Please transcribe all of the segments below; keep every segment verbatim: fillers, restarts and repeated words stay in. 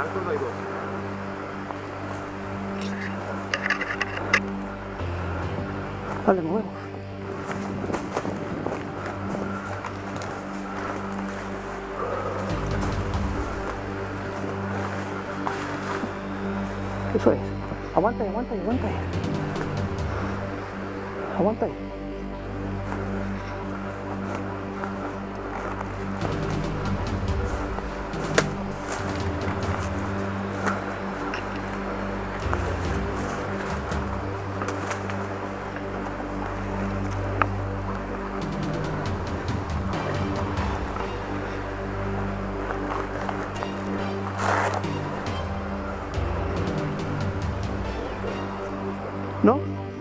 naranjos hay dos. Vale, movemos. Eso es. Aguanta ahí, aguanta ahí, aguanta ahí. Aguanta ahí. ¿No?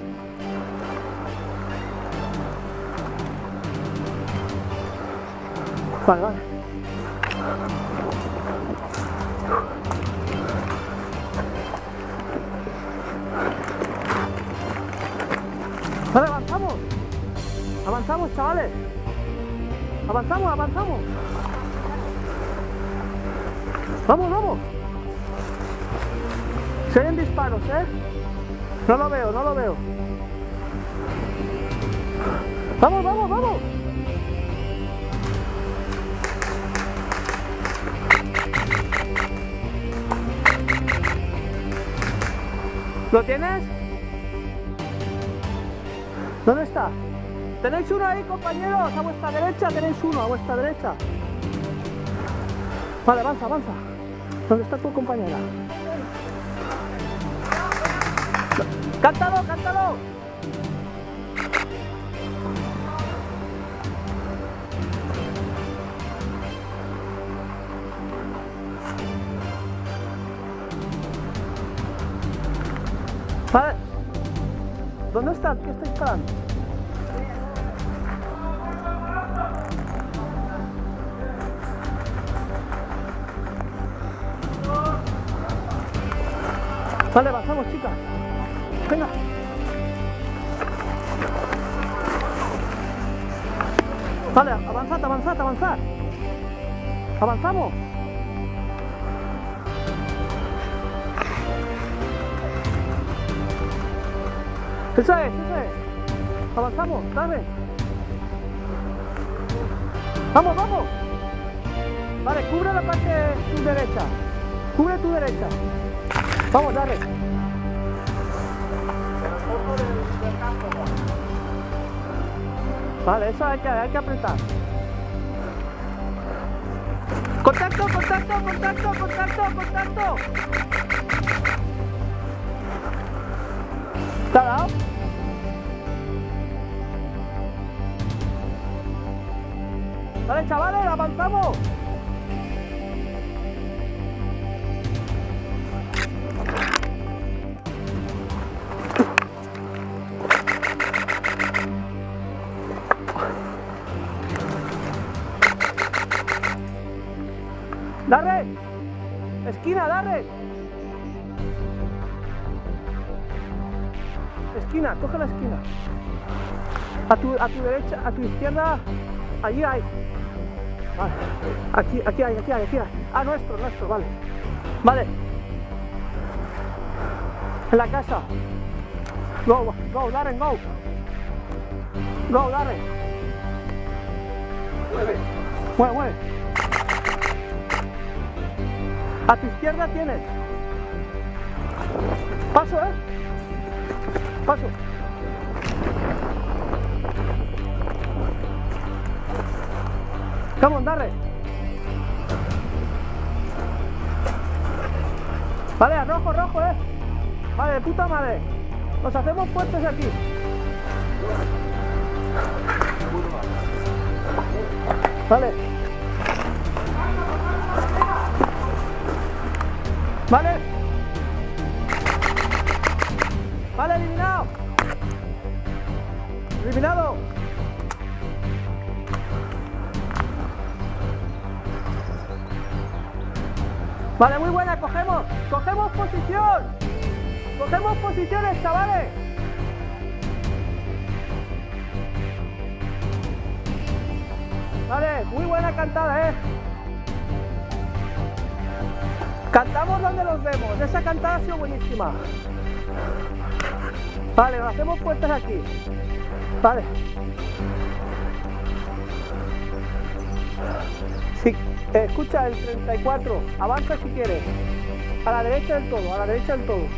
Vale, vale. Vale, avanzamos. Avanzamos, chavales. Avanzamos, avanzamos. Vamos, vamos. Se oyen disparos, ¿eh? No lo veo, no lo veo. Vamos, vamos, vamos. ¿Lo tienes? ¿Dónde está? ¿Tenéis uno ahí, compañeros? A vuestra derecha, tenéis uno, a vuestra derecha. Vale, avanza, avanza. ¿Dónde está tu compañera? ¡Cántalo, cántalo! Vale. ¿Dónde está? ¿Qué está disparando? Vale, avanzamos, chicas. Venga. Vale, avanzad, avanzad, avanzad. Avanzamos. Eso es, eso es. Avanzamos, dale. Vamos, vamos. Vale, cubre la parte de tu derecha. Cubre tu derecha. Vamos, dale. Vale, eso hay que, hay que apretar. Contacto, contacto, contacto, contacto, contacto. ¿Te ha dado? Vale, chavales, avanzamos. ¡Darre! ¡Esquina, Darre! Esquina, coge la esquina. A tu, a tu derecha, a tu izquierda, allí hay. Vale. Aquí, aquí hay, aquí hay, aquí hay. Ah, nuestro, nuestro, vale. Vale. En la casa. Go, go, Darren, go. Go, Darren. Mueve. Mueve, mueve. A tu izquierda tienes. Paso, ¿eh? Paso. Come on, Darren. Vale, rojo, rojo, ¿eh? Vale, de puta madre. Nos hacemos fuertes aquí. Vale. Vale. Vale, eliminado. Eliminado. Vale, muy buena, cogemos. Cogemos posición. Cogemos posiciones, chavales. Vale, muy buena cantada, eh. Cantamos donde los vemos. Esa cantada ha sido buenísima. Vale, nos hacemos puertas aquí. Vale. Sí, eh, escucha el treinta y cuatro. Avanza si quieres. A la derecha del todo, a la derecha del todo.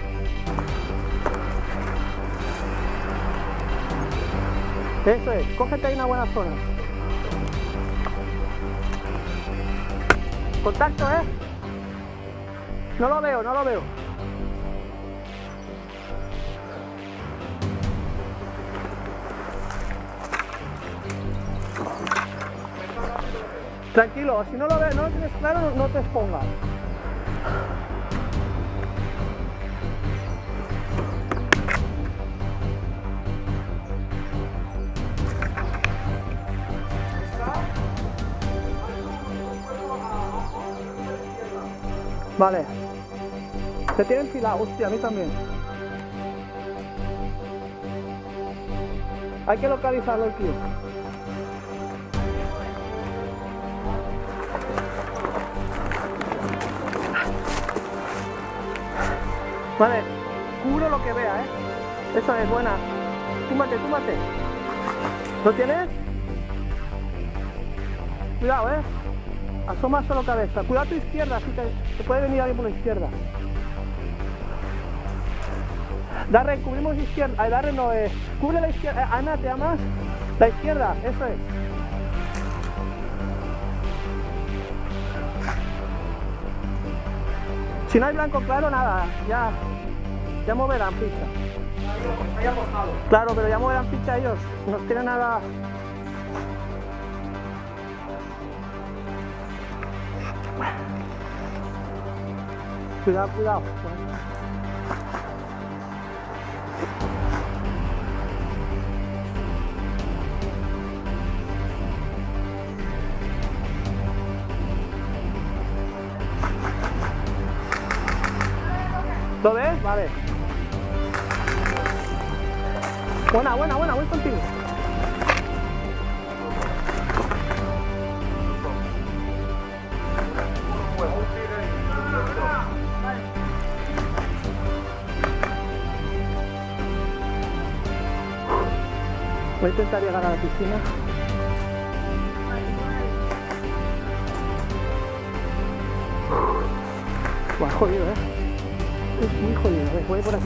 Eso es, cógete ahí una buena zona. Contacto, ¿eh? No lo veo, no lo veo. Tranquilo, si no lo ves, no lo tienes claro, no te expongas. Vale. Se tiene enfilado, hostia, a mí también. Hay que localizarlo el tío. Vale, cubro lo que vea, ¿eh? Eso es, buena. Túmate, túmate. ¿Lo tienes? Cuidado, ¿eh? Asoma solo cabeza. Cuidado a tu izquierda, así que te puede venir alguien por la izquierda. Darren, cubrimos izquierda. Ay, Darren no es. Cubre la izquierda. Eh, Ana, ¿te amas? La izquierda, eso es. Si no hay blanco claro, nada. Ya, ya moverán ficha. Claro, pero ya moverán ficha ellos. No tienen nada. Cuidado, cuidado. ¿Lo ves? Vale. Buena, buena, buena, voy contigo. Voy a intentar llegar a la piscina. Buah, jodido, ¿eh? Es muy jodido. A ver, voy por aquí.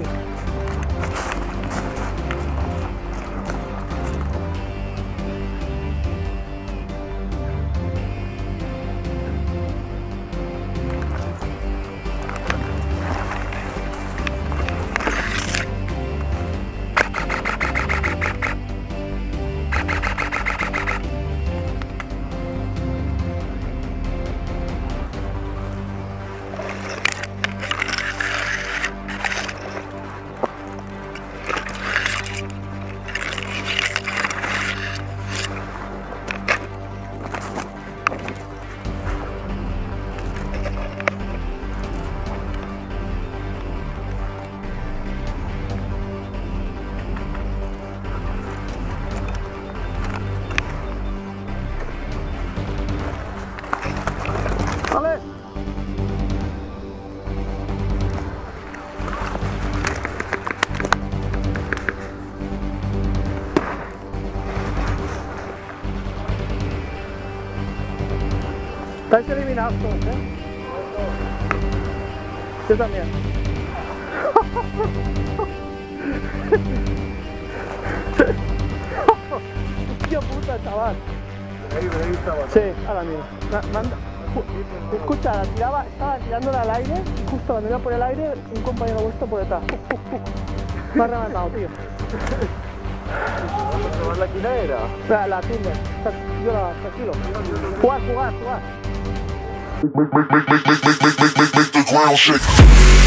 Estáis eliminados todos, ¿eh? Yo también. Hostia puta, chaval. Sí, a la mía. Manda. Escucha, la tiraba, estaba tirándola al aire y justo cuando iba por el aire, un compañero vuestro por detrás. Me ha rematado, tío. ¿La quina era? La, la Tinder. Yo la, tranquilo. Jugar, jugar, jugar. Make, make, make, make, make, make, make, make, make the ground shake.